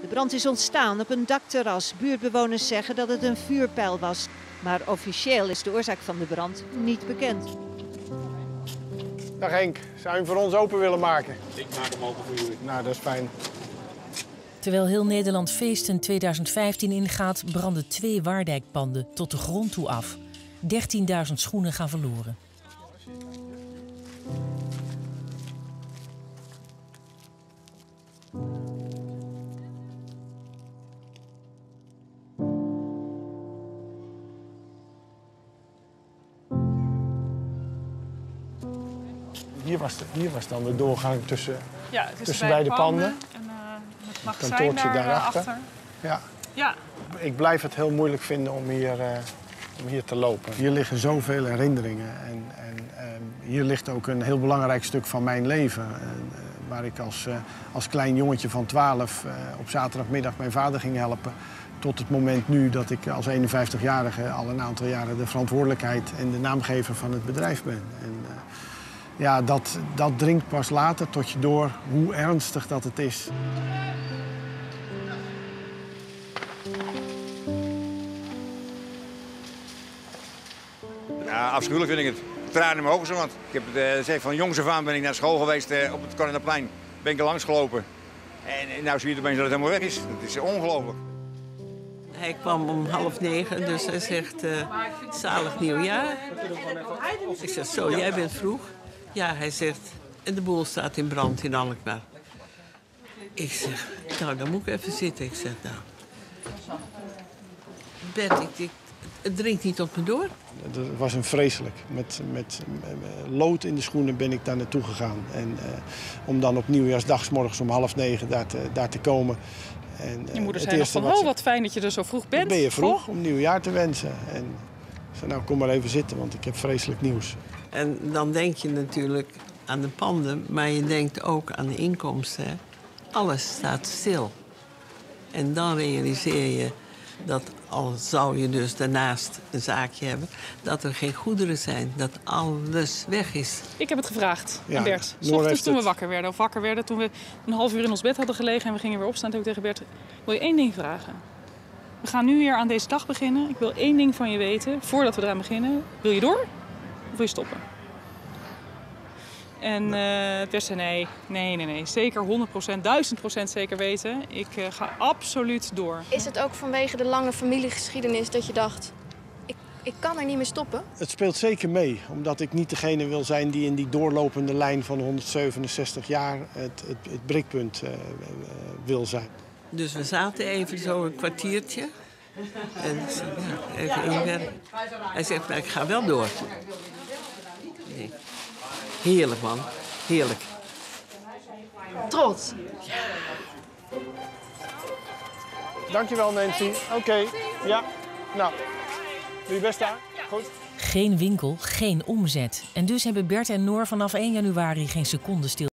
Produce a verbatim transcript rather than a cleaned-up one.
De brand is ontstaan op een dakterras. Buurtbewoners zeggen dat het een vuurpijl was. Maar officieel is de oorzaak van de brand niet bekend. Dag Henk, zou je hem voor ons open willen maken? Ik maak hem open voor jullie. Nou, dat is fijn. Terwijl heel Nederland feesten tweeduizend vijftien ingaat, branden twee Waardijkpanden tot de grond toe af. dertienduizend schoenen gaan verloren. Hier was, de, hier was dan de doorgang tussen, ja, tussen, tussen beide panden. En uh, het magazijn kantoortje daar, daarachter. achter. Ja. Ja. Ik blijf het heel moeilijk vinden om hier, uh, om hier te lopen. Hier liggen zoveel herinneringen. En, en uh, hier ligt ook een heel belangrijk stuk van mijn leven. Uh, waar ik als, uh, als klein jongetje van twaalf uh, op zaterdagmiddag mijn vader ging helpen. Tot het moment nu dat ik als eenenvijftigjarige al een aantal jaren de verantwoordelijkheid en de naamgever van het bedrijf ben. En, uh, ja, dat, dat dringt pas later tot je door hoe ernstig dat het is. Ja, afschuwelijk vind ik het. Tranen in mijn ogen zo, want ik heb het uh, zeg, van jongs af aan ben ik naar school geweest uh, op het Coronaplein. Ben ik er langs gelopen. En, en nou zie je opeens dat het helemaal weg is. Het is ongelooflijk. Hij kwam om half negen, dus hij zegt, uh, zalig nieuwjaar. Ik zeg, zo, jij bent vroeg? Ja, hij zegt, en de boel staat in brand in Alkmaar. Ik zeg, nou, dan moet ik even zitten. Ik zeg, nou, Bert, ik, ik, het dringt niet op me door. Het was een vreselijk. Met, met, met lood in de schoenen ben ik daar naartoe gegaan. En uh, om dan op nieuwjaarsdag 's morgens om half negen daar te, daar te komen. En, uh, je moeder zei nog van, oh, wat fijn dat je er zo vroeg bent. Ben je vroeg oh. om nieuwjaar te wensen. En ik zei, nou, kom maar even zitten, want ik heb vreselijk nieuws. En dan denk je natuurlijk aan de panden, maar je denkt ook aan de inkomsten. Hè? Alles staat stil. En dan realiseer je dat, al zou je dus daarnaast een zaakje hebben, dat er geen goederen zijn, dat alles weg is. Ik heb het gevraagd aan ja, Bert. 's ochtends toen we wakker werden, of wakker werden, toen we een half uur in ons bed hadden gelegen en we gingen weer opstaan, toen heb ik tegen Bert, wil je één ding vragen? We gaan nu weer aan deze dag beginnen. Ik wil één ding van je weten, voordat we eraan beginnen. Wil je door of wil je stoppen? En uh, Bert zei nee, nee, nee, nee. Zeker honderd procent, duizend procent zeker weten. Ik uh, ga absoluut door. Is het ook vanwege de lange familiegeschiedenis dat je dacht, ik, ik kan er niet meer stoppen? Het speelt zeker mee, omdat ik niet degene wil zijn die in die doorlopende lijn van honderdzevenenzestig jaar het, het, het breekpunt uh, uh, wil zijn. Dus we zaten even zo een kwartiertje. En ik zei, ja, even inwerken. Hij zegt, nou, ik ga wel door. Nee. Heerlijk, man. Heerlijk. Trots. Ja. Dankjewel, Nancy. Oké, okay. Ja. Nou, doe je best daar. Goed. Geen winkel, geen omzet. En dus hebben Bert en Noor vanaf één januari geen seconde stil.